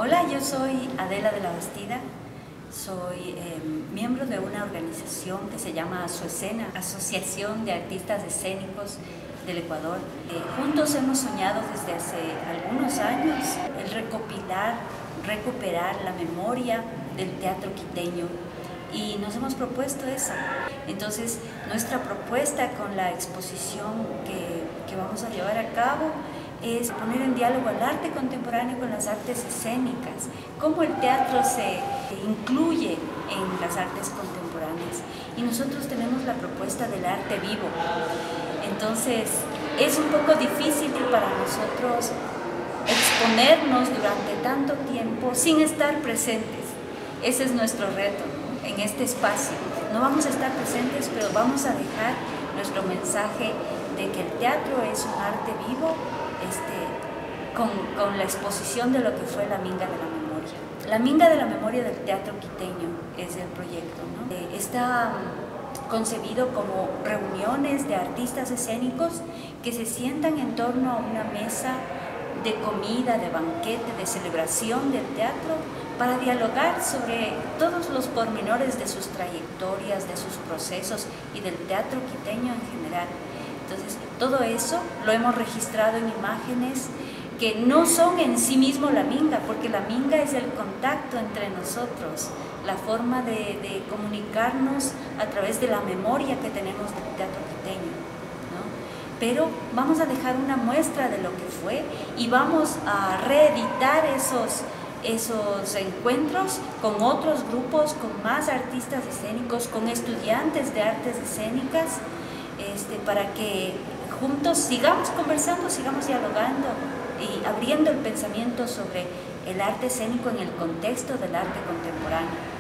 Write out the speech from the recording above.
Hola, yo soy Adela de la Bastida, soy miembro de una organización que se llama ASOESCENA, Asociación de Artistas Escénicos del Ecuador. Juntos hemos soñado desde hace algunos años el recuperar la memoria del teatro quiteño y nos hemos propuesto eso. Entonces, nuestra propuesta con la exposición que vamos a llevar a cabo es poner en diálogo al arte contemporáneo con las artes escénicas, cómo el teatro se incluye en las artes contemporáneas. Y nosotros tenemos la propuesta del arte vivo. Entonces, es un poco difícil para nosotros exponernos durante tanto tiempo sin estar presentes. Ese es nuestro reto, ¿no? En este espacio. No vamos a estar presentes, pero vamos a dejar nuestro mensaje de que el teatro es un arte vivo, con la exposición de lo que fue la Minga de la Memoria. La Minga de la Memoria del teatro quiteño es el proyecto, ¿no? Está concebido como reuniones de artistas escénicos que se sientan en torno a una mesa de comida, de banquete, de celebración del teatro, para dialogar sobre todos los pormenores de sus trayectorias, de sus procesos y del teatro quiteño en general. Entonces, todo eso lo hemos registrado en imágenes que no son en sí mismo la minga, porque la minga es el contacto entre nosotros, la forma de comunicarnos a través de la memoria que tenemos del teatro quiteño, ¿no? Pero vamos a dejar una muestra de lo que fue y vamos a reeditar esos encuentros con otros grupos, con más artistas escénicos, con estudiantes de artes escénicas, para que juntos sigamos conversando, sigamos dialogando y abriendo el pensamiento sobre el arte escénico en el contexto del arte contemporáneo.